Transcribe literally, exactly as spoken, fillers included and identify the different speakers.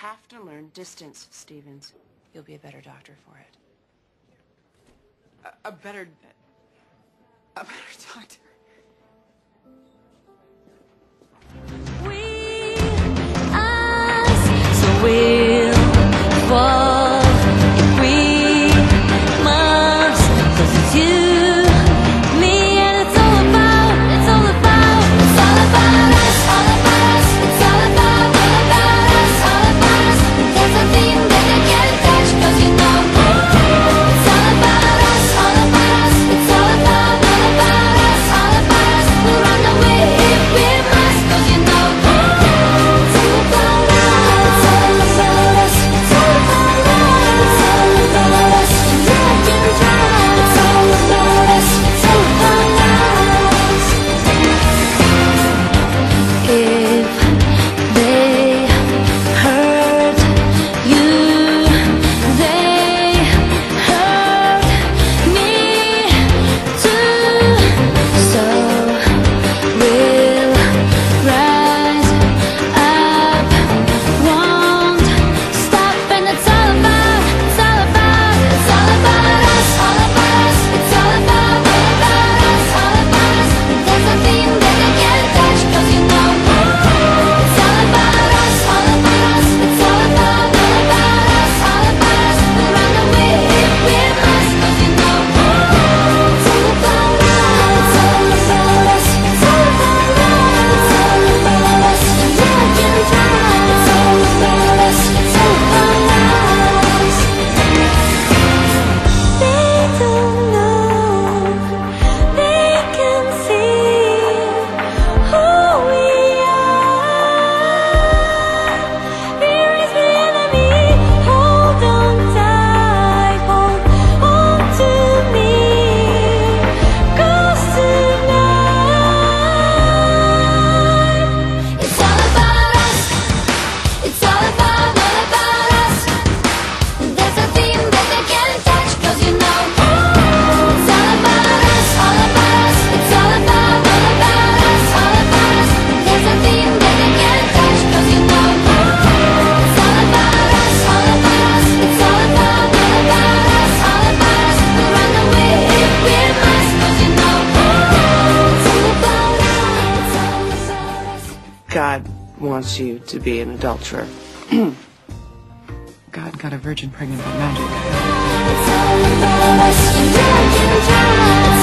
Speaker 1: have to learn distance, Stevens.
Speaker 2: You'll be a better doctor for it.
Speaker 1: A, a better... a better doctor.
Speaker 3: We ask, so we'll fall if we must, 'cause it's you, me, and it's all about, it's all about, it's all about us, all about us, it's all about, all about us, all about us. There's a thing that you can't touch, 'cause you know it's all about us, all about us, it's all about, all about us, all about us. We'll run away if we must, 'cause you know it's all about us, it's all about us, it's all about us, it's all about us. And yeah, I can try, it's all about us, it's all about us. If they hurt you, they hurt me too. So we'll rise up, won't stop, and it's all about, it's all about, it's all about us, all about us, it's all about, all about us, all about us. There's a thing that you can't touch, 'cause you know it's all about us, all about us, it's all about, all about us, all about us. We'll run away if we must, 'cause you know it's all about us, it's all about us, it's all about us, it's all about us. And yeah, I can try, it's all about us, it's all about us. They don't know, they can see who we are. Here is the enemy, hold on tight, hold on to me, 'cause tonight it's all about us, it's all about, all about us. There's a thing that they can't touch, 'cause you know it's all about us, all about us, it's all about, all about us, all about us. There's a thing that they can't touch, 'cause you know it's all about us, all about us, it's all about, all about us, all about us. We'll run away if we must, 'cause you know it's all about us, it's all about us.
Speaker 1: God wants you to be an adulterer.
Speaker 2: God got a virgin pregnant by magic.
Speaker 3: It's all about us, and yeah, I can try.